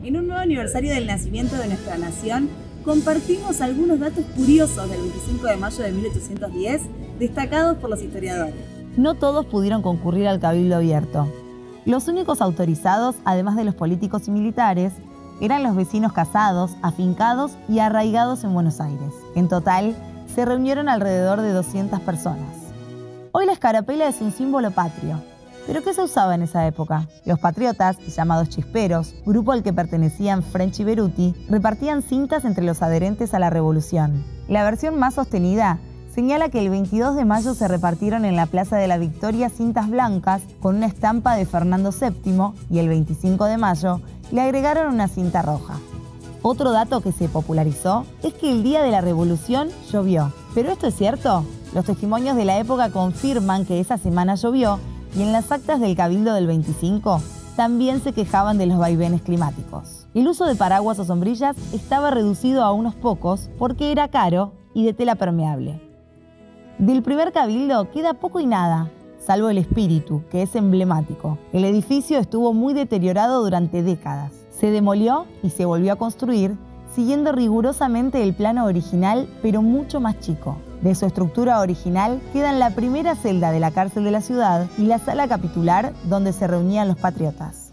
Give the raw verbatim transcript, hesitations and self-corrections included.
En un nuevo aniversario del nacimiento de nuestra nación, compartimos algunos datos curiosos del veinticinco de mayo de mil ochocientos diez, destacados por los historiadores. No todos pudieron concurrir al Cabildo Abierto. Los únicos autorizados, además de los políticos y militares, eran los vecinos casados, afincados y arraigados en Buenos Aires. En total, se reunieron alrededor de doscientas personas. Hoy la escarapela es un símbolo patrio. ¿Pero qué se usaba en esa época? Los patriotas, llamados chisperos, grupo al que pertenecían French y Beruti, repartían cintas entre los adherentes a la revolución. La versión más sostenida señala que el veintidós de mayo se repartieron en la Plaza de la Victoria cintas blancas con una estampa de Fernando séptimo y el veinticinco de mayo le agregaron una cinta roja. Otro dato que se popularizó es que el día de la revolución llovió. ¿Pero esto es cierto? Los testimonios de la época confirman que esa semana llovió y en las actas del Cabildo del veinticinco también se quejaban de los vaivenes climáticos. El uso de paraguas o sombrillas estaba reducido a unos pocos porque era caro y de tela permeable. Del primer Cabildo queda poco y nada, salvo el espíritu, que es emblemático. El edificio estuvo muy deteriorado durante décadas. Se demolió y se volvió a construir, siguiendo rigurosamente el plano original, pero mucho más chico. De su estructura original quedan la primera celda de la cárcel de la ciudad y la sala capitular donde se reunían los patriotas.